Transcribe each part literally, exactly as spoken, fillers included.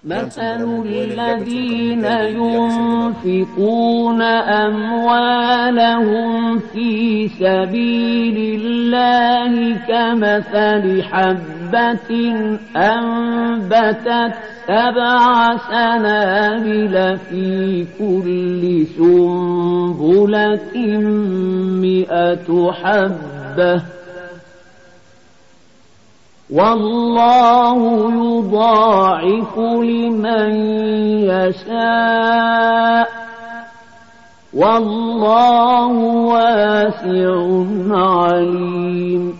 مثل الذين ينفقون أموالهم في سبيل الله كمثل حبة أنبتت سبع سنابل في كل سنبلة مئة حبة والله يضاعف لمن يشاء والله واسع عليم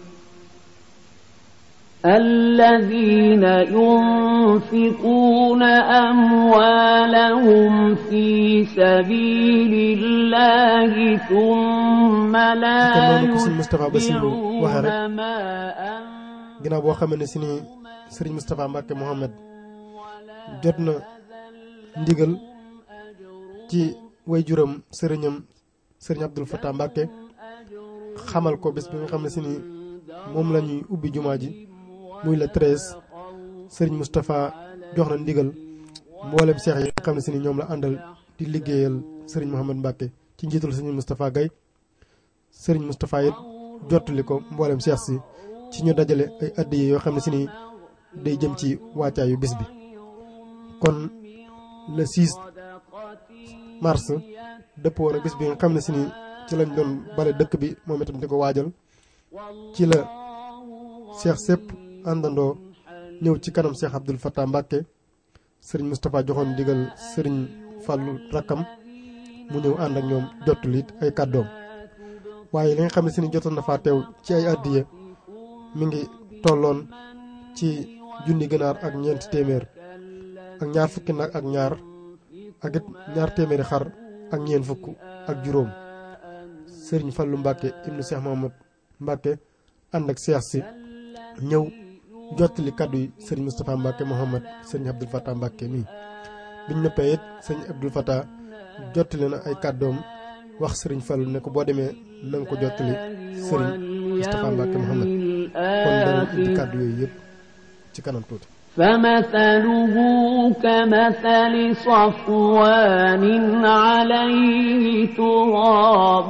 الذين ينفقون أموالهم في سبيل الله ثم لا يتبعون ما ginnaaw boo xamee ne si ni Serigne Moustapha Mbacke Mouhamed jot na ndigal ci waajuram sëriñam Serigne Abdoul Fattah Mbacke xamal ko bés bi nga xam ne si ni moom la ñuy ubbi jumaa ji muy le treize Serigne Moustapha jox na ndigal mboolem seex yi nga xam ne si ni ñoom la àndal di liggéeyal Serigne Mouhamed Mbacke ci njiitul Serigne Moustapha Gaye Serigne Moustapha it jottali ko mboolem seex si ci ñu dajale ay addiya yoo xam ne si ni day jëm ci wàccaayu bis bi kon le six mars dëppoo na bis bi nga xam ne si ni ci lañ doon bale dëkk bi moom itam di ko waajal ci la Cheikh sépp àndandoo ñëw ci kanam Cheikh Abdoul Fattah Mbacke Serigne Moustapha joxoon digal Serigne Fallou rakkam mu ñëw ànd ak ñoom jottali it ay kàddoom waaye li nga xam ne si ni jotoon na faa teew ci ay addiya mi ngi tolloon ci junni ganaar ak ñeenti téeméer ak ñaar fukki nag ak ñaar ak it ñaar téeméeri xar ak ñeent fukk ak juróom Serigne Fallou Mbacke ibnu Cheikh Mahamad Mbacke ànd ak Cheikh si ñëw jottali kaddu yi Serigne Moustapha Mbacke Mouhamed Serigne Abdoul Fattah Mbacke mii biñ noppee it Serigne Abdoul Fattah jottali na ay kàddoom wax Serigne Fallou ne ko boo demee na nga ko jottali Serigne Moustapha Mbacke Mouhamed kon dana indi kàddu yooyu yëpp ci kanam tuuti. فمثله كمثل صفوان عليه تراب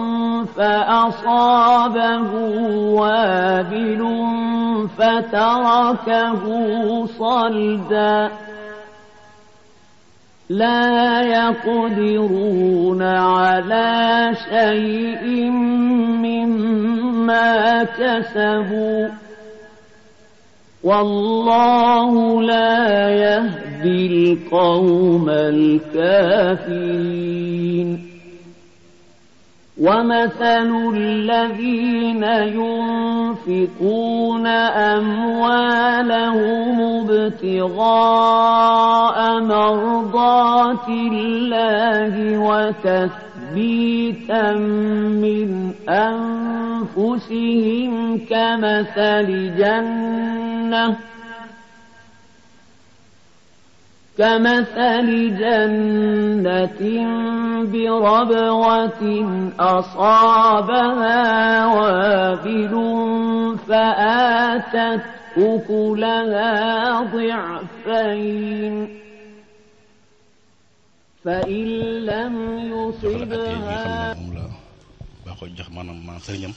فأصابه وابل فتركه صلدا لا يقدرون على شيء مما كسبوا والله لا يهدي القوم الكافرين ومثل الذين ينفقون أموالهم ابتغاء مرضات الله وتثبيتا من أنفسهم كمثل جنة كمثل جنة بربوة أصابها وابل فآتت أكلها ضعفين فإن لم يصبها baaxoo jox maanaam ma sëriñam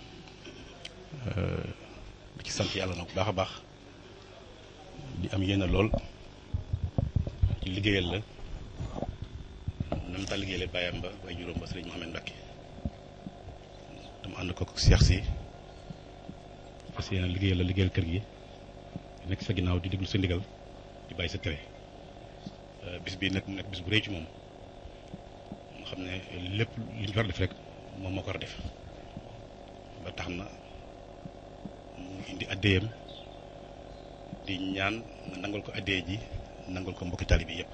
di ci sant yàlla nag bu baax a baax di am yéene lool ci liggéeyal la nam ta liggéeyale bàyyam ba way juróom ba Serigne Mouhamed Mbacke dama ànd ko ak Cheikh si parce que yéen liggéeyal la liggéeyal kër gi nekk sa ginnaaw di déglu sa ndigal di bàyyi sa tere bis bi nag mu nekk bis bu rëy ci moom nga xam ne lépp li ñu war a def rek moom moo ko war a def ba tax na mu indi addéyam di ñaan nga nangal ko addéey ji nangul ko mbokki taalibe bi yëpp.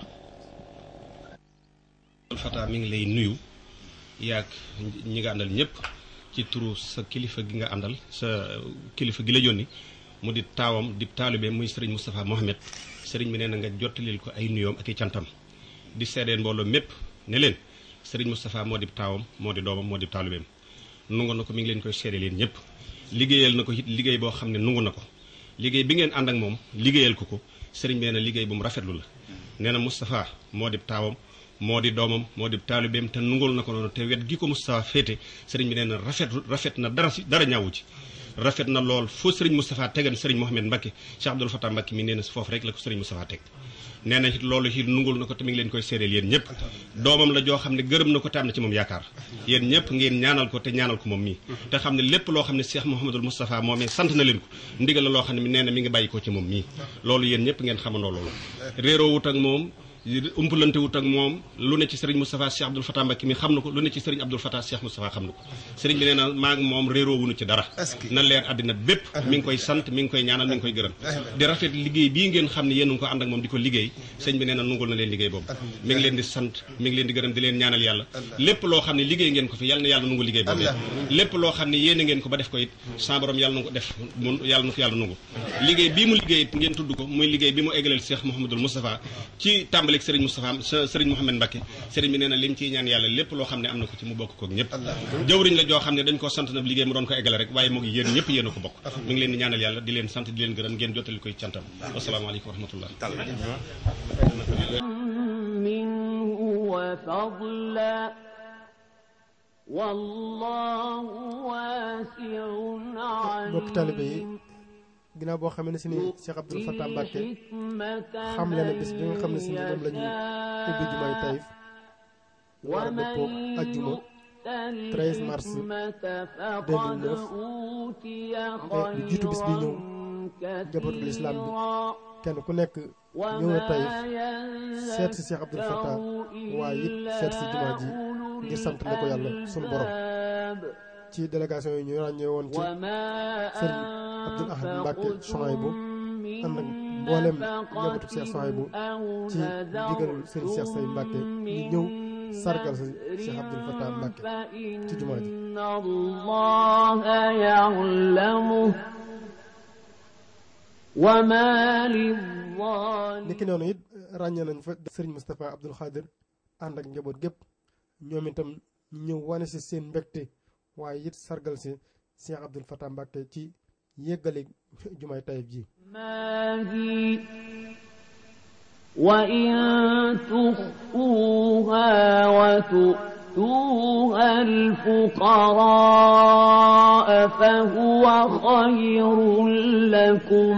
Abdoul Fattah mi ngi lay nuyu yaag ñi nga àndal ñëpp ci turu sa kilifa gi nga àndal sa kilifa gi la yónni mu di taawam di taalibe muy Serigne Moustapha Mohamed Serigne bi nee na nga jottalil ko ay nuyoom ak i cantam di seedeen mbooloo mépp ne leen Serigne Moustapha moo di taawam moo di doomam moo di taalibeem nungu na ko mi ngi leen koy seede leen ñëpp liggéeyal na ko it liggéey boo xam ne nungu na ko liggéey bi ngeen ànd ak moom liggéeyal ko ko sëriñ bi nee na liggéey bu mu rafetlu la nee na Moustapha moo di taawam moo di doomam moo di taalibeem te nungul na ko noonu te wet gi ko Moustapha féete sëriñ bi nee na rafet rafet na dara si dara ñaawu ci rafet na lool foo sëriñ Moustapha tegan sëriñ Mouhamed Mbacke Cheikh Abdoul Fatah Mbacke mi nee na foofu rek la ko sëriñ Moustapha teg nee na it loolu it nungul na ko te mi ngi leen koy seedeel yéen ñëpp doomam la joo xam ne gërëm na ko te am na ci moom yaakaar yéen ñëpp ngeen ñaanal ko te ñaanal ko moom mii te xam ne lépp loo xam ne Cheikh Mouhamadul Moustapha moomee sant na leen ko ndigal la loo xam ne nee na mi ngi bàyyi ko ci moom mii loolu yéen ñëpp ngeen xamandoo loolu réeroo wut ak moom umpalante wut ak moom lu ne ci sëriñ Moustapha Cheikh Abdoul Fatah Mbacke mi xam na ko lu ne ci sëriñ Abdoul Fatah Cheikh Moustapha xam na ko sëriñ bi nee na maa ngi moom réeroo wuñu ci dara na leer àddina bépp mi ngi koy sant mi ngi koy ñaanal mi ngi koy gërëm di rafet liggéey bii ngeen xam ne yéen a ngi ko ànd ak moom di ko liggéey sëriñ bi nee na nungul na leen liggéey boobu mi ngi leen di sant mi ngi leen di gërëm di leen ñaanal yàlla lépp loo xam ne liggéey ngeen ko fi yàlla na yàlla nungu liggéey boobu lépp loo xam ne yéene ngeen ko ba def ko it sa borom yàlla na ko def mu yàlla na ko yàlla nungu liggéey bii mu liggéey it ngeen tudd ko muy liggéey bi mu eggaleel Cheikh Mouhamadul Moustapha ci tàmbalik sëriñ Moustapha sëriñ Mouhamed Mbacke sëriñ bi nee na lim ciy ñaan yàlla lépp loo xam ne am na ko ci mu bokk kook ñëpp jëwriñ la joo xam ne dañ ko sant na liggéey mu doon ko eggale rek waaye moo ngi yéen ñëpp yéen a ko bokk mi ngi leen di ñaanal yàlla di leen sant di leen gërëm ngeen jottali koy cantam asalaamaaleykum wa rahmatullah minhu wa fadla wallahu wasi'un alim bokk taalibe yi ginnaaw boo xam ne si ni Cheikh Abdoul Fatah Mbacke xam le ne bis bi nga xam ne si ni moom la ñu ubbi jumaay Taïf war a dëppoo ajjuma treize mars deux mille neuf lu jiitu bis bi ñëw njabootul islam bi kenn ku nekk ñëw na Taïf seet si Cheikh Abdoul Fatah waaye it seet si jumaa ji ngir sant la ko yàlla sunu borom ci délégation yi ñu ràññee woon ci sëriñ Abdoul Ahad Mbacke Souhaïbou ànd ak mboolem njabootu Cheikh Souhaïbou ci ndigalul sëriñ Cheikh Say Mbacke ñu ñëw sargal sa Cheikh Abdoul Fatah Mbacke ci jumaa ji Allaha ya'lamu wa ma lil-zalimin niki noonu it ràññee nañ fa sëriñ Moustapha Abdoul Khadir ànd ak njaboot gépp ñoom itam ñu ñëw wane si seen mbégte waaye it sargal si Cheikh Abdoul Fatah Mbacke ci yeggali jumaay Taïf ji maahi wa in tukhfuha wa tu'tuha al-fuqaraa fa huwa khayrun lakum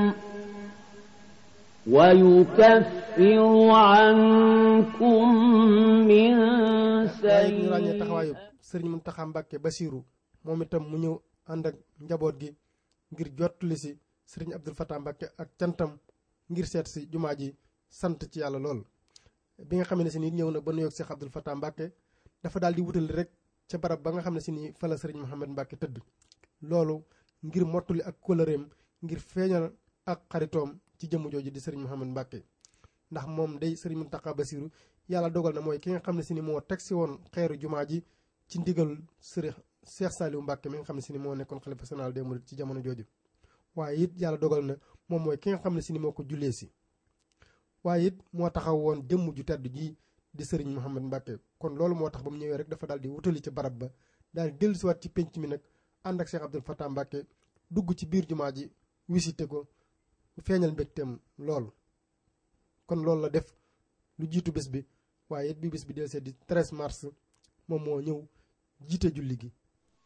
wa yukaffiru ankum min sayyi'atikum waaye ñu ràññee taxawaayu sëriñ Mountakha Mbacke Bassirou moom itam mu ñëw ànd ak njaboot gi ngir jottali si sëriñ Abdoul Fatah Mbacke ak cantam ngir seet si jumaa ji sant ci yàlla lool bi nga xam ne si ni ñëw na ba nuyoog Cheikh Abdoul Fatah Mbacke dafa daal di wutali rek ca barab ba nga xam ne si ni fa la sëriñ Mouhamed Mbacke tëdd loolu ngir mottali ak kóllëreem ngir feeñal ak xaritoom ci jëmm jooju di sëriñ Mouhamed Mbacke ndax moom day sëriñ Mountakha Bassirou yàlla dogal na mooy ki nga xam ne si ni moo teg si woon xeeru jumaa ji ci ndigal sëriñ Cheikh Saliou Mbacke mi nga xam ne si ni moo nekkoon xalifa général des mourides ci jamono jooju waaye it yàlla dogal na moom mooy ki nga xam ne si ni moo ko jullee si waaye it moo taxaw woon jëmm ju tedd ji di sëriñ Mouhamed Mbacke kon loolu moo tax ba mu ñëwee rek dafa daal di wutali ci barab ba daal di dellusiwaat ci penc mi nag ànd ak Cheikh Abdoul Fatah Mbacke dugg ci biir jumaa ji visité ko feeñal mbégteem lool kon loolu la def lu jiitu bés bi waaye it bi bés bi delsee di treize mars moom moo ñëw jiite julli gi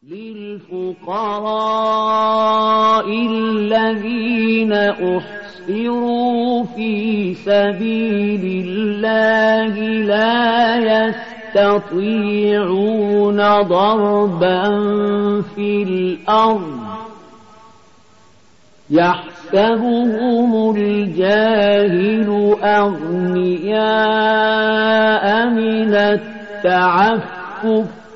للفقراء الذين أحصروا في سبيل الله لا يستطيعون ضربا في الأرض يحسبهم الجاهل أغنياء من التعفف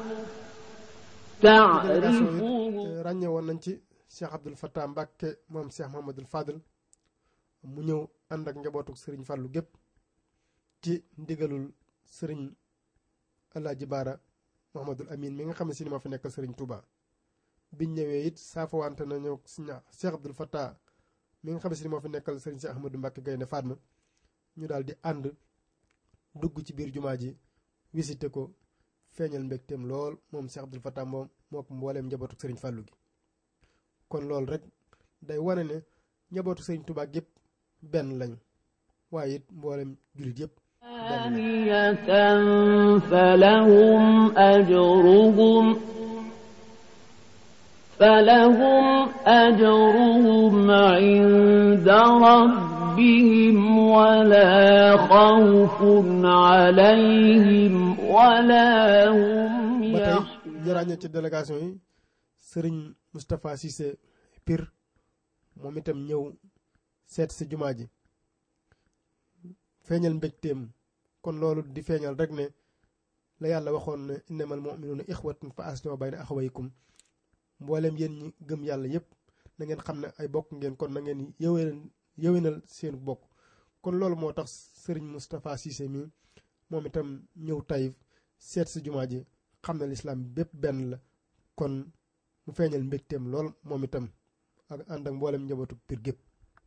ràññee woon nañ ci Cheikh Abdoul Fatah Mbacke moom Cheikh Mouhamadoul Fadel mu ñëw ànd ak njabootu Serigne Fallou gépp ci ndigalul Serigne Alaaji Baara Mouhamadoul Amine mi nga xam ne si ni moo fi nekkal Serigne Touba biñ ñëwee it saafawante nañu Cheikh Abdoul Fatah mi nga xam ne si ni moo fi nekkal Serigne Cheikh Ahmadou Mbacke Gaynde Fatma ñu daal di ànd dugg ci biir jumaa ji visité ko feeñal mbégteem lool moom Cheikh Abdoul Fatah moom moo ko mbooleem njabootu Serigne Fallou gi kon loolu rek day wane ne njabootu Serigne Touba gépp benn lañu waaye it mboolem jullit yëpp falahum ajruhum falahum ajruhum inda rabbihim wala xawfun alayhim wala hum yaxzanun. jëraañe ci délégation yi Serigne Moustapha Cissé Pire moom itam ñëw seet si jumaa ji feeñal mbégteem kon loolu di feeñal rek ne la yàlla waxoon ne innamal mu'minuuna ixwatun fa aslihu bayna axawaykum mbooleem yéen ñi gëm yàlla yépp na ngeen xam ne ay bokk ngeen kon na ngeen yëwénal yëwénal seen bokk kon loolu moo tax Serigne Moustapha Cissé mi moom itam ñëw Taïf seet si jumaa ji xam ne lislaam bépp benn la kon mu feeñal mbégteem lool moom itam ak ànd ak mboolem njabootu Pire gépp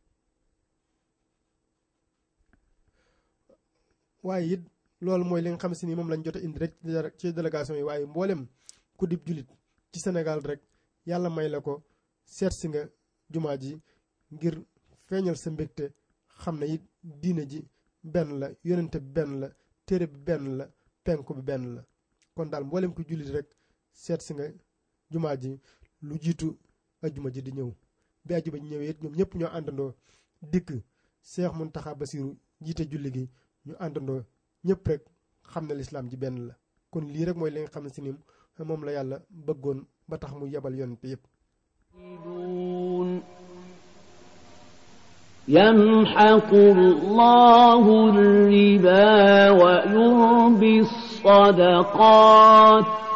waaye it loolu mooy li nga xam si ni moom lañ jot a indi rek ci délégation yi waaye mboolem ku dib jullit ci Sénégal rek yàlla may la ko seet si nga jumaa ji ngir feeñal sa mbégte xam ne it diine ji benn la yonente bi benn la téere bi benn la penku bi benn la kon daal mboolem ku jullit rek seet si nga jumaa ji lu jiitu ajjuma ji di ñëw bi ajjuma ji ñëwee it ñoom ñëpp ñoo àndandoo dikk Cheikh Mountakha Bassirou jiite julli gi ñu àndandoo ñëpp rek xam ne lislaam ji benn la kon lii rek mooy li nga xam ne si ni moom la yàlla bëggoon ba tax mu yebal yonent yëpp yamhaqu Allahu ar-riba wa yurbi as-sadaqat